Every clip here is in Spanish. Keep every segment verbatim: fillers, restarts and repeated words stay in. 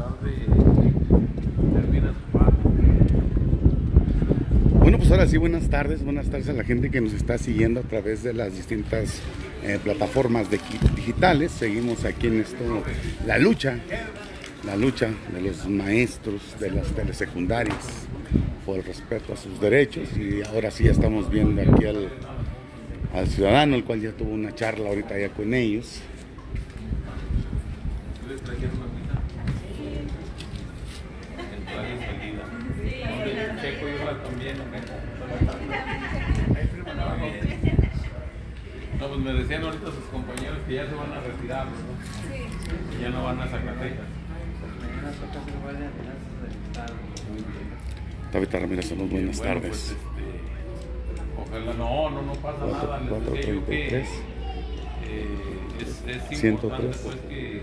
tarde termina su parte. Bueno, pues ahora sí, buenas tardes, buenas tardes a la gente que nos está siguiendo a través de las distintas eh, plataformas de, digitales. Seguimos aquí en esto, la lucha, la lucha de los maestros de las telesecundarias por el respeto a sus derechos, y ahora sí ya estamos viendo aquí al, al ciudadano, el cual ya tuvo una charla ahorita ya con ellos. ¿Les trajeron una pizza? Entrada y salida. Checo yo la también. No, pues me decían ahorita sus compañeros que ya se van a retirar, ¿no? Que ya no van a Zacatecas. David Ramírez, saludos, buenas Bueno, tardes. pues, este, ojalá, no, no, no pasa nada. Les decía yo que eh, es, es importante pues que,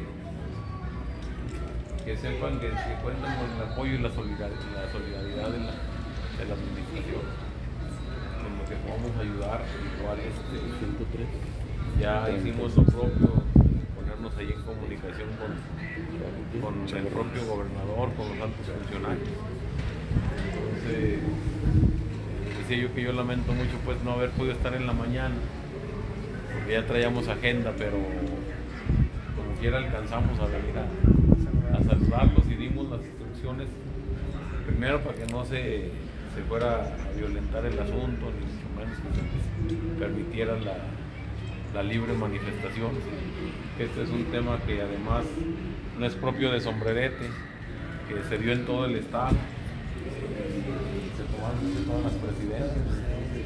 que sepan que, que cuentan con el apoyo y la solidaridad, la solidaridad de la, de la administración, en lo que podamos ayudar. Igual este, ciento tres. Ya hicimos lo propio, ponernos ahí en comunicación con, con el propio gobernador, con los altos funcionarios. Entonces, decía yo que yo lamento mucho pues no haber podido estar en la mañana, porque ya traíamos agenda, pero como quiera alcanzamos a venir a, a saludarlos y dimos las instrucciones, primero para que no se, se fuera a violentar el asunto, ni mucho menos que se permitiera la, la libre manifestación, que este es un tema que además no es propio de Sombrerete, que se dio en todo el estado. Se tomaron de todas las presidencias. Entonces,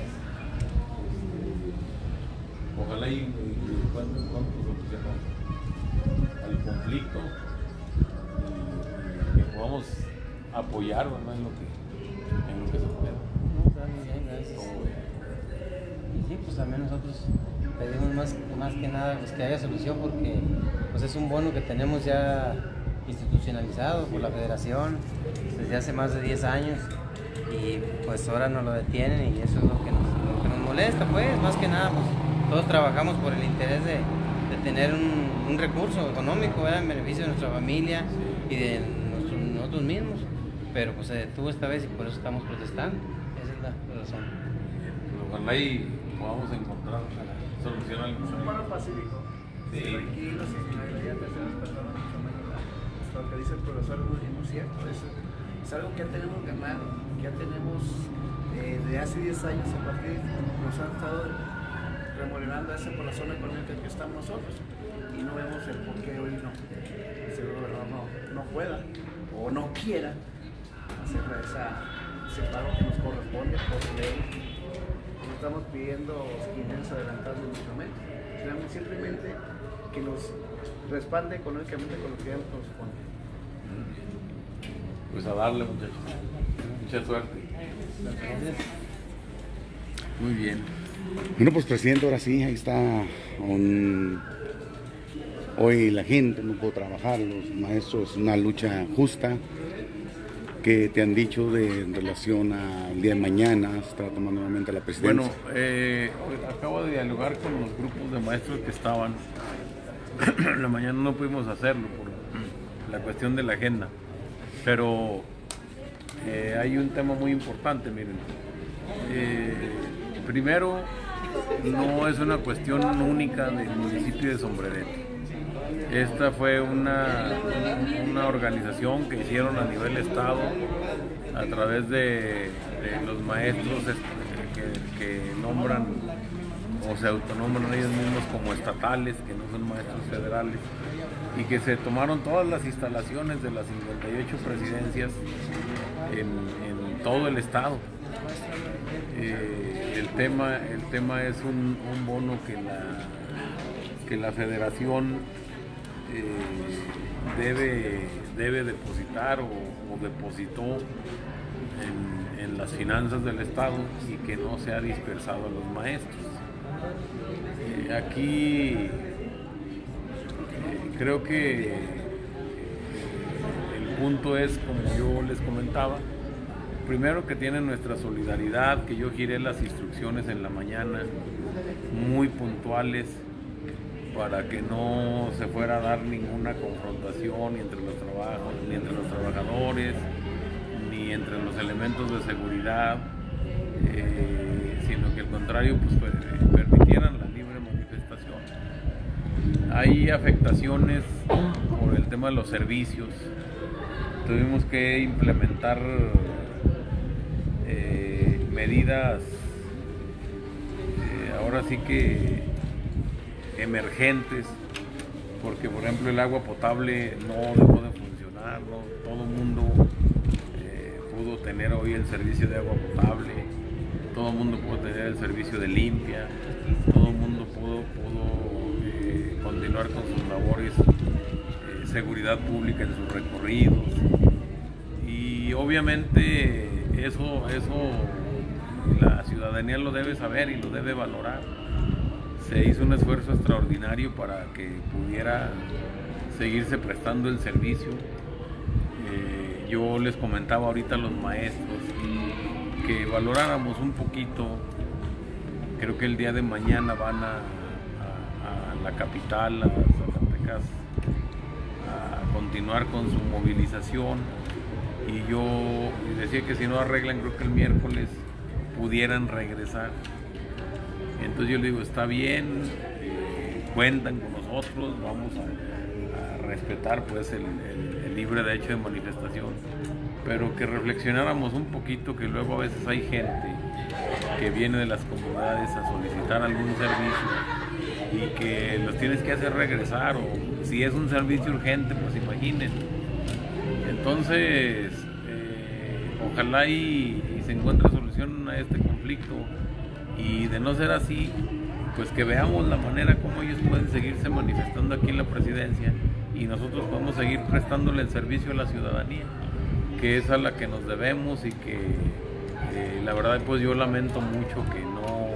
este, ojalá y, y encuentren pronto solución al conflicto y, y que podamos apoyar, ¿verdad? En lo que, en lo que se pueda. No, está muy bien, gracias. Y sí, pues también nosotros pedimos más, más que nada pues, que haya solución, porque pues, es un bono que tenemos ya institucionalizado por la federación desde hace más de diez años, y pues ahora nos lo detienen, y eso es lo que nos, lo que nos molesta, pues más que nada pues, todos trabajamos por el interés de, de tener un, un recurso económico, ¿verdad? En beneficio de nuestra familia y de nuestros, nosotros mismos, pero pues se detuvo esta vez y por eso estamos protestando. Esa es la razón. Ojalá y podamos encontrar una solución al Es un paro pacífico. Sí. Tranquilo, sin que haya terceras personas. Lo que dice el profesor es muy cierto. Es, es algo que ya tenemos ganado, que ya tenemos eh, de hace diez años a partir, nos han estado remodelando esa por la zona económica en que estamos nosotros, y no vemos el por qué hoy no, el señor gobernador no, no pueda o no quiera hacer esa, ese pago que nos corresponde por ley. No estamos pidiendo quincenas adelantadas en nuestro momento, simplemente que nos respalde económicamente con lo que ya nos corresponde. Pues a darle, muchachos. Mucha suerte. Muy bien. Bueno, pues presidente, ahora sí, ahí está un... hoy la gente no puede trabajar, los maestros, es una lucha justa. ¿Qué te han dicho de, en relación al día de mañana? Se está tomando nuevamente la presidencia. Bueno, eh, acabo de dialogar con los grupos de maestros que estaban. En la mañana no pudimos hacerlo por la cuestión de la agenda, pero eh, hay un tema muy importante, miren. Eh, primero, no es una cuestión única del municipio de Sombrerete. Esta fue una, una organización que hicieron a nivel estado a través de, de los maestros que, que nombran o se autonombran ellos mismos como estatales, que no son maestros federales, y que se tomaron todas las instalaciones de las cincuenta y ocho presidencias en, en todo el estado. Eh, el, tema, el tema es un, un bono que la, que la federación eh, debe, debe depositar o, o depositó en, en las finanzas del estado, y que no se ha dispersado a los maestros. Eh, aquí eh, creo que eh, el punto es, como yo les comentaba, primero que tienen nuestra solidaridad, que yo giré las instrucciones en la mañana muy puntuales para que no se fuera a dar ninguna confrontación ni entre los trabajos, ni entre los trabajadores, ni entre los elementos de seguridad, eh, sino que al contrario, pues permitieran la libre manifestación. Hay afectaciones por el tema de los servicios. Tuvimos que implementar eh, medidas, eh, ahora sí que emergentes, porque por ejemplo el agua potable no dejó de funcionar, ¿no? Todo el mundo eh, pudo tener hoy el servicio de agua potable, todo el mundo pudo tener el servicio de limpia, todo el mundo pudo, pudo eh, continuar con sus labores, eh, seguridad pública en sus recorridos, y obviamente eso, eso la ciudadanía lo debe saber y lo debe valorar. Se hizo un esfuerzo extraordinario para que pudiera seguirse prestando el servicio. Eh, yo les comentaba ahorita a los maestros que valoráramos un poquito. Creo que el día de mañana van a, a, a la capital, a Zacatecas, a continuar con su movilización. Y yo decía que si no arreglan, creo que el miércoles pudieran regresar. Entonces yo le digo, está bien, eh, cuentan con nosotros, vamos a, a respetar pues el, el, el libre derecho de manifestación, pero que reflexionáramos un poquito, que luego a veces hay gente que viene de las comunidades a solicitar algún servicio y que los tienes que hacer regresar, o si es un servicio urgente, pues imaginen. Entonces, eh, ojalá y, y se encuentre solución a este conflicto. Y de no ser así, pues que veamos la manera como ellos pueden seguirse manifestando aquí en la presidencia y nosotros podemos seguir prestándole el servicio a la ciudadanía, que es a la que nos debemos, y que eh, la verdad pues yo lamento mucho que no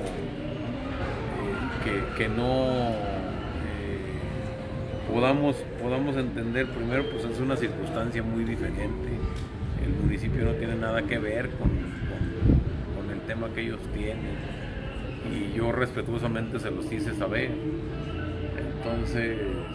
eh, que, que no eh, podamos, podamos entender. Primero, pues es una circunstancia muy diferente, el municipio no tiene nada que ver con, con, con el tema que ellos tienen, y yo respetuosamente se los hice saber. Entonces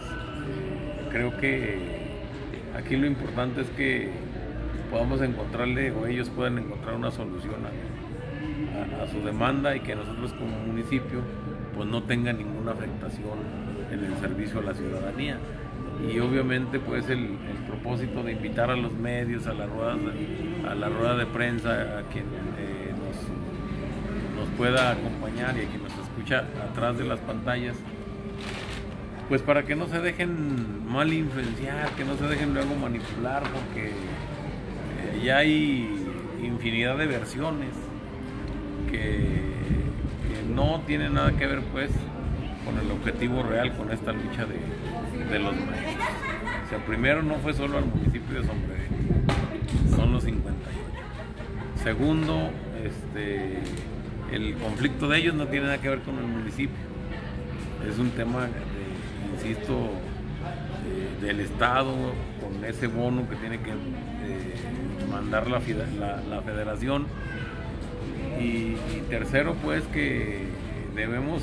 creo que aquí lo importante es que podamos encontrarle, o ellos puedan encontrar una solución a, a, a su demanda, y que nosotros como municipio pues no tenga ninguna afectación en el servicio a la ciudadanía. Y obviamente pues el, el propósito de invitar a los medios a la rueda de, a la rueda de prensa, a quien eh, nos, nos pueda acompañar y a quien nos escucha atrás de las pantallas, pues para que no se dejen mal influenciar, que no se dejen luego manipular, porque eh, ya hay infinidad de versiones que, que no tienen nada que ver pues con el objetivo real, con esta lucha de, de los maestros. O sea, primero, no fue solo al municipio de Sombrerete, son los cincuenta y ocho. Segundo, este, el conflicto de ellos no tiene nada que ver con el municipio, es un tema, de, insisto, de, del Estado, con ese bono que tiene que eh, mandar la, la, la federación. Y, y tercero, pues que debemos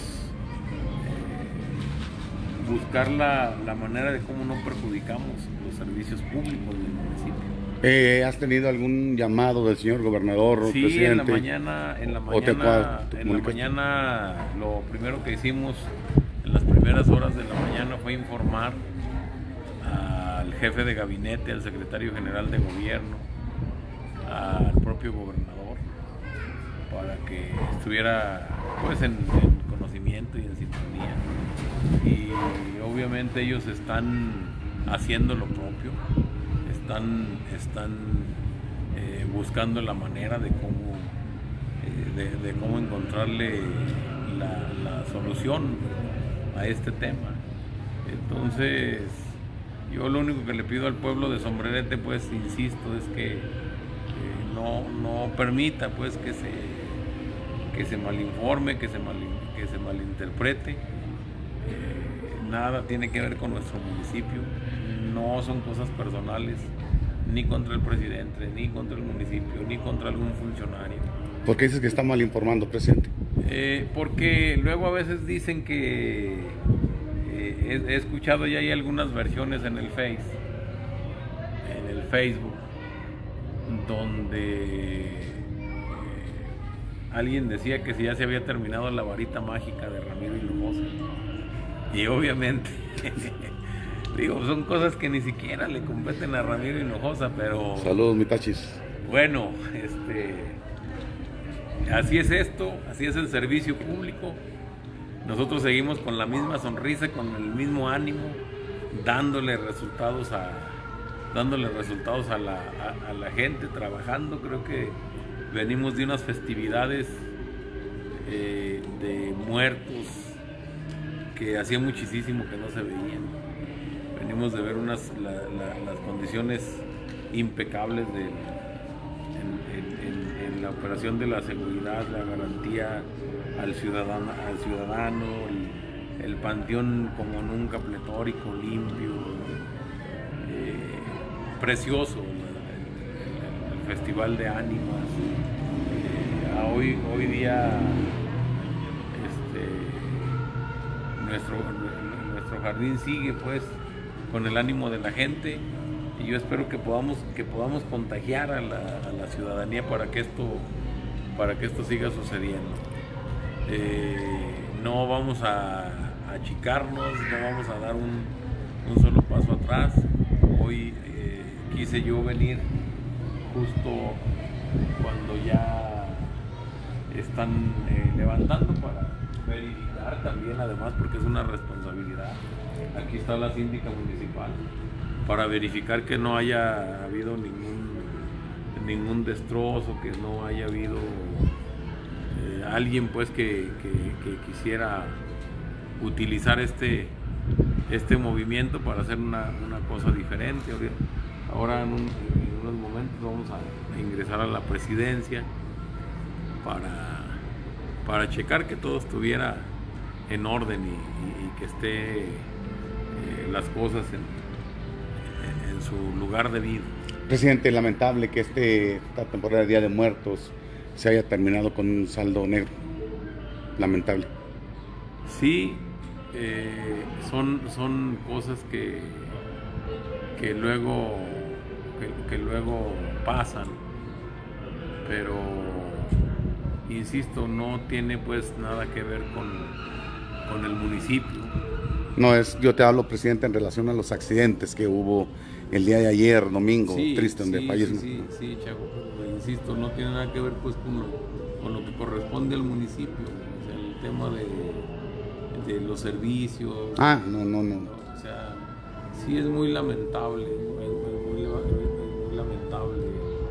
buscar la, la manera de cómo no perjudicamos los servicios públicos del municipio. Eh, ¿Has tenido algún llamado del señor gobernador o sí, presidente? en la mañana, en la mañana, te, en la mañana, lo primero que hicimos en las primeras horas de la mañana fue informar al jefe de gabinete, al secretario general de gobierno, al propio gobernador, para que estuviera pues en, en conocimiento y en sintonía. Y obviamente ellos están haciendo lo propio, están, están eh, buscando la manera de cómo, eh, de, de cómo encontrarle la, la solución a este tema. Entonces, yo lo único que le pido al pueblo de Sombrerete, pues insisto, es que eh, no, no permita pues que se, que se malinforme, que se, mal, que se malinterprete. Eh, nada tiene que ver con nuestro municipio, no son cosas personales, ni contra el presidente, ni contra el municipio, ni contra algún funcionario. ¿Por qué dices que está mal informando, presidente? Eh, porque luego a veces dicen que eh, he, he escuchado ya hay algunas versiones en el Face, en el Facebook, donde eh, alguien decía que si ya se había terminado la varita mágica de Ramiro Hinojosa. Y obviamente, digo, son cosas que ni siquiera le competen a Ramiro Hinojosa, pero... Saludos, mi Tachis. Bueno, este, así es esto, así es el servicio público. Nosotros seguimos con la misma sonrisa, con el mismo ánimo, dándole resultados a, dándole resultados a la, a, a la gente, trabajando. Creo que venimos de unas festividades eh, de muertos que hacía muchísimo que no se veían. Venimos de ver unas la, la, las condiciones impecables de, en, en, en, en la operación de la seguridad, la garantía al ciudadano, al ciudadano el, el panteón como nunca pletórico, limpio, eh, precioso, el, el, el festival de ánimas. Eh, hoy, hoy día este, nuestro, nuestro jardín sigue pues con el ánimo de la gente, y yo espero que podamos, que podamos contagiar a la, a la ciudadanía para que esto, para que esto siga sucediendo. Eh, no vamos a, a achicarnos, no vamos a dar un, un solo paso atrás. Hoy eh, quise yo venir justo cuando ya están eh, levantando para verificar también, además, porque es una responsabilidad. Aquí está la síndica municipal para verificar que no haya habido ningún, ningún destrozo, que no haya habido eh, alguien pues que, que, que quisiera utilizar este, este movimiento para hacer una, una cosa diferente. Ahora en, un, en unos momentos vamos a ingresar a la presidencia para, para checar que todo estuviera en orden y, y, y que esté eh, las cosas en, en, en su lugar debido. Presidente, lamentable que este, esta temporada de Día de Muertos se haya terminado con un saldo negro. Lamentable. Sí, eh, son, son cosas que, que, luego, que, que luego pasan, pero insisto, no tiene pues nada que ver con, con el municipio. No, es, yo te hablo, presidente, en relación a los accidentes que hubo el día de ayer, domingo, sí, triste, donde sí, falleció. Sí, sí, sí, Chago, pero insisto, no tiene nada que ver pues con lo, con lo que corresponde al municipio, o sea, el tema de, de los servicios. Ah, no, no, no. O sea, sí es muy lamentable, muy, muy, muy, muy lamentable.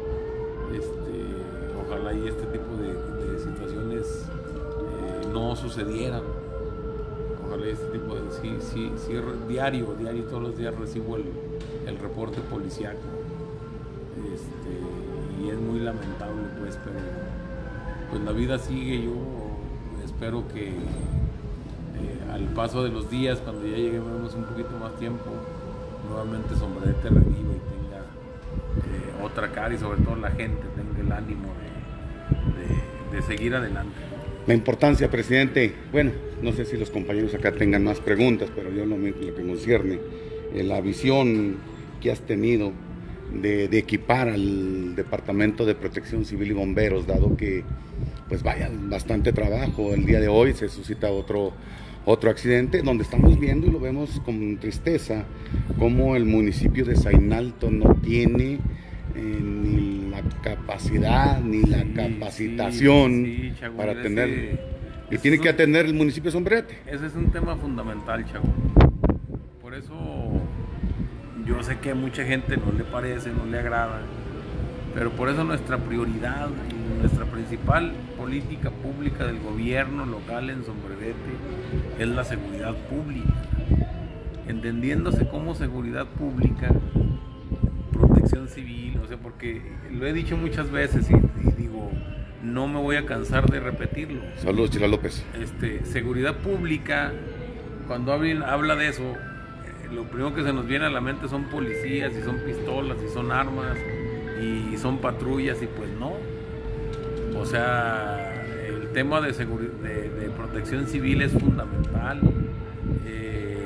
Este, ojalá y este tipo de, de situaciones eh, no sucedieran. Ojalá y este tipo de, sí, sí, sí, diario, diario, todos los días recibo el, el reporte policiaco. Este, y es muy lamentable pues, pero pues la vida sigue. Yo espero que eh, al paso de los días, cuando ya lleguemos un poquito más tiempo, nuevamente Sombrerete reviva y tenga eh, otra cara, y sobre todo la gente tenga el ánimo de, de, de seguir adelante. La importancia, presidente, bueno, no sé si los compañeros acá tengan más preguntas, pero yo lo, lo que concierne, eh, la visión que has tenido de, de equipar al Departamento de Protección Civil y Bomberos, dado que pues vaya bastante trabajo. El día de hoy se suscita otro, otro accidente donde estamos viendo, y lo vemos con tristeza, como el municipio de Sainalto no tiene eh, ni la capacidad ni la Sí, capacitación sí, sí, Chago, para ese- atender, y ese tiene es que un- atender el municipio de Sombrerete. Ese es un tema fundamental, Chago. Por eso yo sé que a mucha gente no le parece, no le agrada, pero por eso nuestra prioridad y nuestra principal política pública del gobierno local en Sombrerete es la seguridad pública. Entendiéndose como seguridad pública, protección civil, o sea, porque lo he dicho muchas veces y, y digo, no me voy a cansar de repetirlo. Saludos, Chila López. Este, seguridad pública, cuando hablen- habla de eso, eh, lo primero que se nos viene a la mente son policías, y son pistolas, y son armas, y son patrullas, y pues no. O sea, el tema de, seguri- de, de protección civil es fundamental. Eh,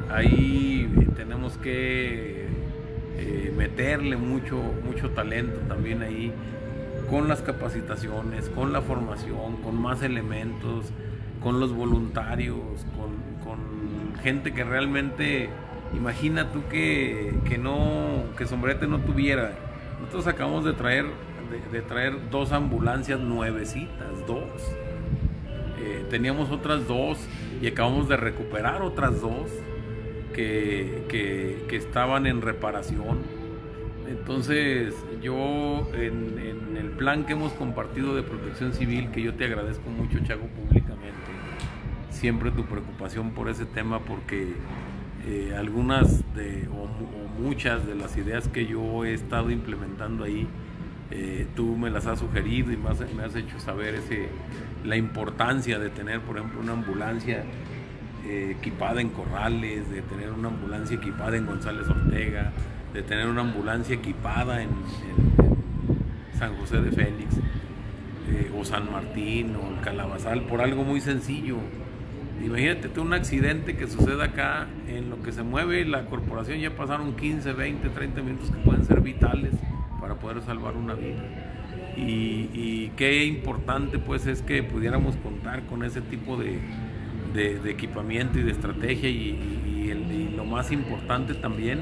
ahí tenemos que eh, meterle mucho, mucho talento también ahí, con las capacitaciones, con la formación, con más elementos, con los voluntarios, con, con gente que realmente, imagina tú que, que, no, que Sombrerete no tuviera. Nosotros acabamos de traer, de, de traer dos ambulancias nuevecitas, dos. Eh, teníamos otras dos y acabamos de recuperar otras dos que, que, que estaban en reparación. Entonces yo en, en el plan que hemos compartido de protección civil, que yo te agradezco mucho, Chago, públicamente, siempre tu preocupación por ese tema, porque eh, algunas de, o, o muchas de las ideas que yo he estado implementando ahí, eh, tú me las has sugerido y me has, me has hecho saber ese, la importancia de tener, por ejemplo, una ambulancia eh, equipada en Corrales, de tener una ambulancia equipada en González Ortega, de tener una ambulancia equipada en, en, en San José de Félix, eh, o San Martín, o el Calabazal, por algo muy sencillo. Imagínate tú un accidente que suceda acá, en lo que se mueve la corporación ya pasaron quince, veinte, treinta minutos que pueden ser vitales para poder salvar una vida. Y, y qué importante pues es que pudiéramos contar con ese tipo de, de, de equipamiento y de estrategia, y, y, el, y lo más importante también,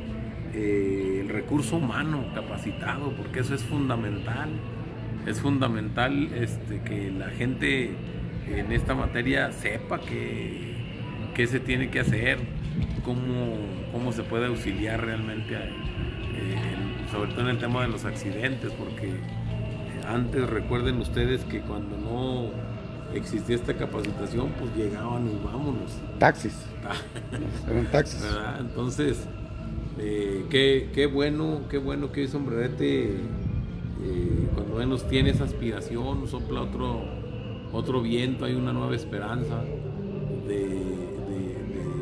eh, el recurso humano capacitado, porque eso es fundamental. Es fundamental este, que la gente en esta materia sepa que, qué se tiene que hacer, cómo, cómo se puede auxiliar realmente, a, eh, sobre todo en el tema de los accidentes, porque antes recuerden ustedes que cuando no existía esta capacitación, pues llegaban y vámonos. Taxis. Eran taxis. ¿Verdad? Entonces, eh, qué, qué bueno, qué bueno que hoy Sombrerete, eh, cuando menos tiene esa aspiración, sopla otro, otro viento, hay una nueva esperanza de, de,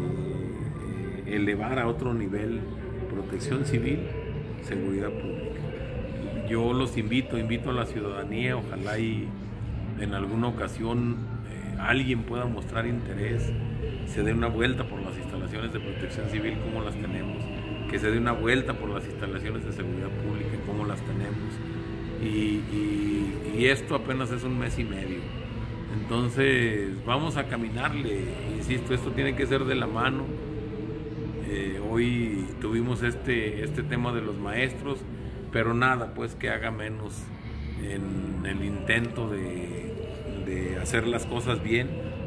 de elevar a otro nivel protección civil, seguridad pública. Yo los invito, invito a la ciudadanía, ojalá y en alguna ocasión eh, alguien pueda mostrar interés, se dé una vuelta por las instalaciones de protección civil como las tenemos, que se dé una vuelta por las instalaciones de seguridad pública como las tenemos, y, y, y esto apenas es un mes y medio. Entonces vamos a caminarle, insisto, esto tiene que ser de la mano. Eh, hoy tuvimos este, este tema de los maestros, pero nada pues que haga menos en el intento de, de hacer las cosas bien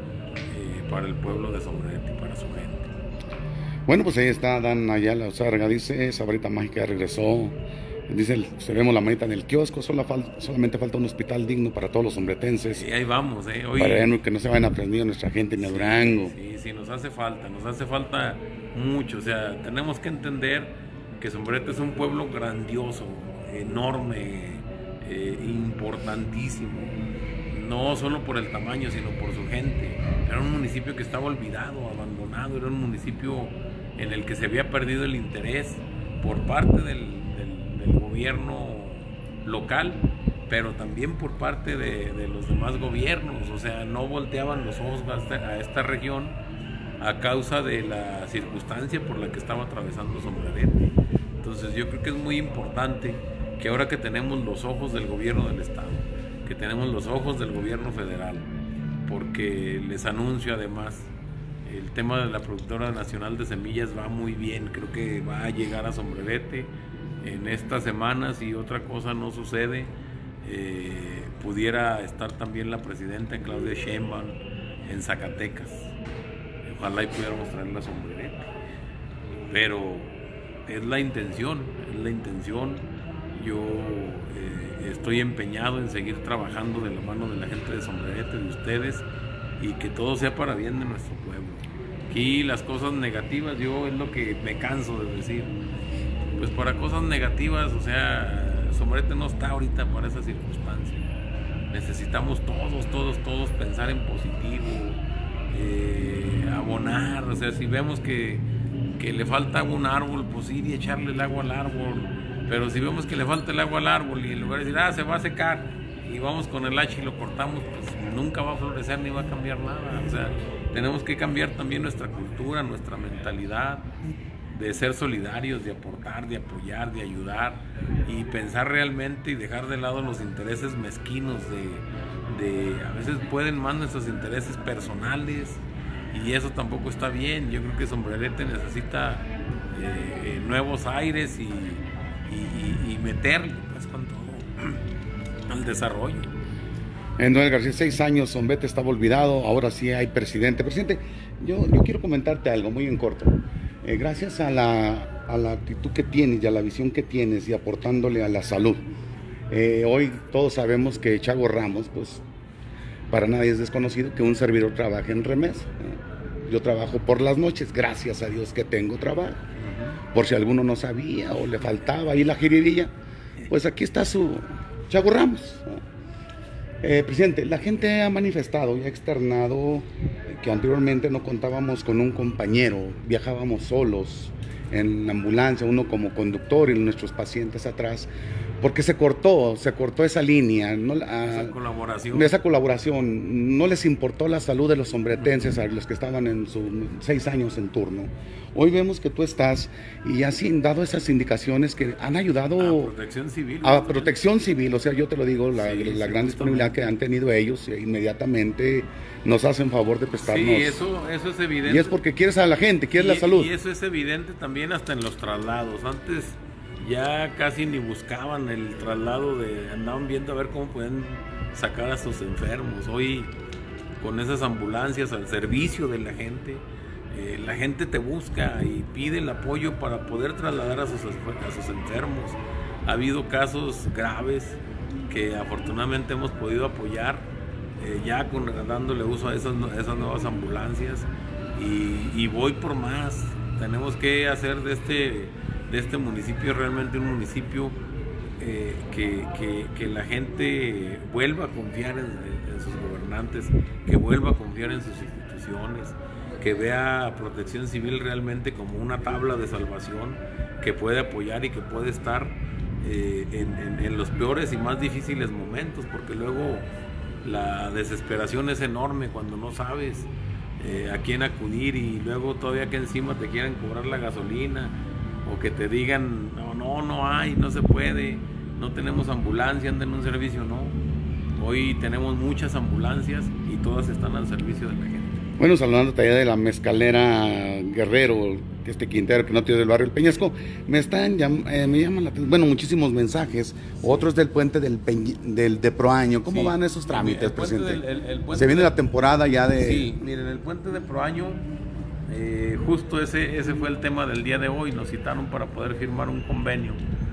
eh, para el pueblo de Sombrerete y para su gente. Bueno, pues ahí está Dan Ayala Ozarga, dice, esa varita mágica regresó. Dice, se vemos la manita en el kiosco, solo fal, solamente falta un hospital digno para todos los sombretenses. Y ahí vamos, eh. Hoy, para que no se vayan aprendiendo nuestra gente en el Durango. Sí, sí, nos hace falta, nos hace falta mucho. O sea, tenemos que entender que Sombrerete es un pueblo grandioso, enorme, eh, importantísimo. No solo por el tamaño, sino por su gente. Era un municipio que estaba olvidado, abandonado, era un municipio en el que se había perdido el interés por parte del, del, del gobierno local, pero también por parte de, de los demás gobiernos. O sea, no volteaban los ojos a esta, a esta región a causa de la circunstancia por la que estaba atravesando Sombrerete. Entonces yo creo que es muy importante que ahora que tenemos los ojos del gobierno del estado, que tenemos los ojos del gobierno federal, porque les anuncio además, el tema de la productora nacional de semillas va muy bien, creo que va a llegar a Sombrerete en estas semanas, y otra cosa no sucede, eh, pudiera estar también la presidenta Claudia Sheinbaum en Zacatecas. Ojalá y pudiéramos traerla a Sombrerete, pero es la intención, es la intención. Yo eh, estoy empeñado en seguir trabajando de la mano de la gente de Sombrerete, de ustedes, y que todo sea para bien de nuestro pueblo. Aquí las cosas negativas, yo es lo que me canso de decir, pues para cosas negativas, o sea, Sombrerete no está ahorita para esa circunstancia. Necesitamos todos, todos, todos pensar en positivo, eh, abonar, o sea, si vemos que, que le falta un árbol, pues ir y echarle el agua al árbol. Pero si vemos que le falta el agua al árbol y en lugar de decir, ah, se va a secar, y vamos con el hacha y lo cortamos, pues nunca va a florecer ni va a cambiar nada. O sea, tenemos que cambiar también nuestra cultura, nuestra mentalidad, de ser solidarios, de aportar, de apoyar, de ayudar y pensar realmente y dejar de lado los intereses mezquinos de, de a veces pueden más nuestros intereses personales y eso tampoco está bien. Yo creo que Sombrerete necesita eh, eh, nuevos aires y, y, y, y meterle pues con todo al desarrollo. En Noel García, seis años, Sombrerete estaba olvidado, ahora sí hay presidente. Presidente, yo, yo quiero comentarte algo muy en corto. Eh, gracias a la, a la actitud que tienes y a la visión que tienes y aportándole a la salud. Eh, hoy todos sabemos que Chago Ramos, pues para nadie es desconocido que un servidor trabaja en Remesa. ¿eh? Yo trabajo por las noches, gracias a Dios que tengo trabajo. Por si alguno no sabía o le faltaba ahí la jiribilla, pues aquí está su Chago Ramos. Eh, presidente, la gente ha manifestado y ha externado que anteriormente no contábamos con un compañero, viajábamos solos en la ambulancia, uno como conductor y nuestros pacientes atrás, porque se cortó, se cortó esa línea, ¿no? esa a, colaboración. Esa colaboración, no les importó la salud de los sombretenses, a los que estaban en sus seis años en turno. Hoy vemos que tú estás y has dado esas indicaciones que han ayudado a protección civil. A protección civil, o sea, yo te lo digo, la, sí, la sí, gran disponibilidad que han tenido ellos, e inmediatamente nos hacen favor de prestarnos. Sí, eso, eso es evidente. Y es porque quieres a la gente, quieres y, la salud. Y eso es evidente también hasta en los traslados. Antes ya casi ni buscaban el traslado, de andaban viendo a ver cómo pueden sacar a sus enfermos. Hoy con esas ambulancias al servicio de la gente, eh, la gente te busca y pide el apoyo para poder trasladar a sus, a sus enfermos. Ha habido casos graves que afortunadamente hemos podido apoyar, eh, ya con, dándole uso a esas, esas nuevas ambulancias y, y voy por más. Tenemos que hacer de este, de este municipio realmente un municipio eh, que, que, que la gente vuelva a confiar en, en sus gobernantes, que vuelva a confiar en sus instituciones, que vea a Protección Civil realmente como una tabla de salvación que puede apoyar y que puede estar eh, en, en, en los peores y más difíciles momentos, porque luego la desesperación es enorme cuando no sabes eh, a quién acudir y luego todavía que encima te quieren cobrar la gasolina o que te digan no, no, no hay, no se puede, no tenemos ambulancia, anda en un servicio, no. Hoy tenemos muchas ambulancias y todas están al servicio de la gente. Bueno, saludándote allá de la mezcalera Guerrero, este Quintero, que no tiene del barrio El Peñasco, me están eh, me llaman la atención, bueno, muchísimos mensajes, otros del puente del, Peñ, del de Proaño. ¿Cómo sí, van esos trámites, presidente? Del, el, el puente Se viene de, la temporada ya de... Sí, miren, el puente de Proaño, eh, justo ese, ese fue el tema del día de hoy, nos citaron para poder firmar un convenio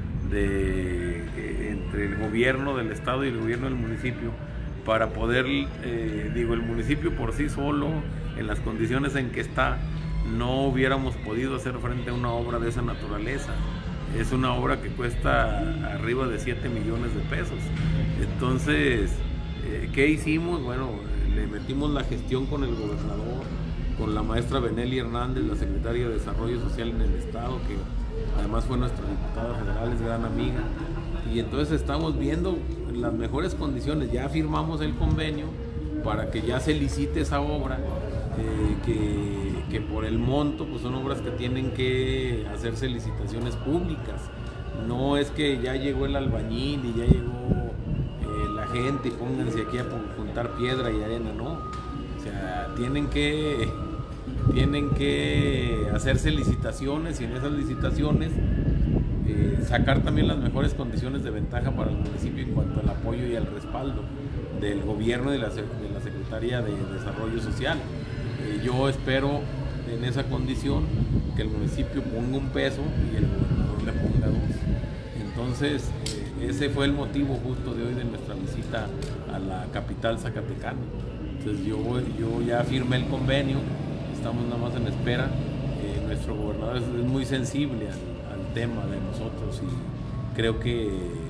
de, eh, entre el gobierno del estado y el gobierno del municipio, para poder, eh, digo, el municipio por sí solo, en las condiciones en que está, no hubiéramos podido hacer frente a una obra de esa naturaleza. Es una obra que cuesta arriba de siete millones de pesos. Entonces, eh, ¿qué hicimos? Bueno, le metimos la gestión con el gobernador, con la maestra Benelli Hernández, la secretaria de Desarrollo Social en el estado, que además fue nuestra diputada federal, es gran amiga. Y entonces estamos viendo las mejores condiciones, ya firmamos el convenio para que ya se licite esa obra, eh, que, que por el monto pues son obras que tienen que hacerse licitaciones públicas, no es que ya llegó el albañil y ya llegó eh, la gente y pónganse aquí a juntar piedra y arena, no, o sea, tienen que, tienen que hacerse licitaciones y en esas licitaciones Eh, sacar también las mejores condiciones de ventaja para el municipio en cuanto al apoyo y al respaldo del gobierno y de la, de la Secretaría de Desarrollo Social. Eh, yo espero en esa condición que el municipio ponga un peso y el gobernador le ponga dos. Entonces, eh, ese fue el motivo justo de hoy de nuestra visita a la capital zacatecana. Entonces, yo, yo ya firmé el convenio, estamos nada más en espera. Eh, nuestro gobernador es, es muy sensible al tema de nosotros y creo que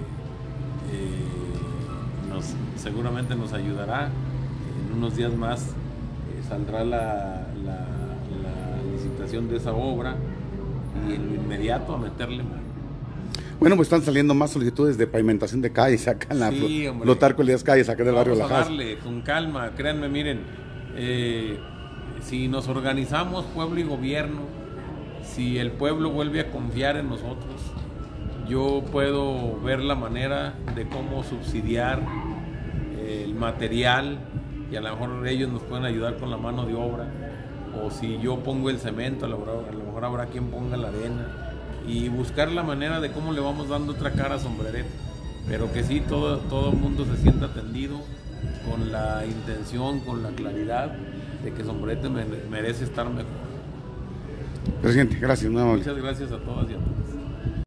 eh, nos, seguramente nos ayudará. En unos días más eh, saldrá la, la, la licitación de esa obra y en lo inmediato a meterle mano. Bueno, pues están saliendo más solicitudes de pavimentación de calles acá en la sí, Plutarco Elías Calles, acá del barrio La Vamos a darle con calma, créanme, miren, eh, si nos organizamos pueblo y gobierno, si el pueblo vuelve a confiar en nosotros, yo puedo ver la manera de cómo subsidiar eh, el material, y a lo mejor ellos nos pueden ayudar con la mano de obra, o si yo pongo el cemento, a lo mejor, a lo mejor habrá quien ponga la arena, y buscar la manera de cómo le vamos dando otra cara a Sombrerete, pero que sí, todo, todo el mundo se sienta atendido, con la intención, con la claridad de que Sombrerete merece estar mejor. Presidente, gracias, muy amable. Muchas gracias a todas y a todos.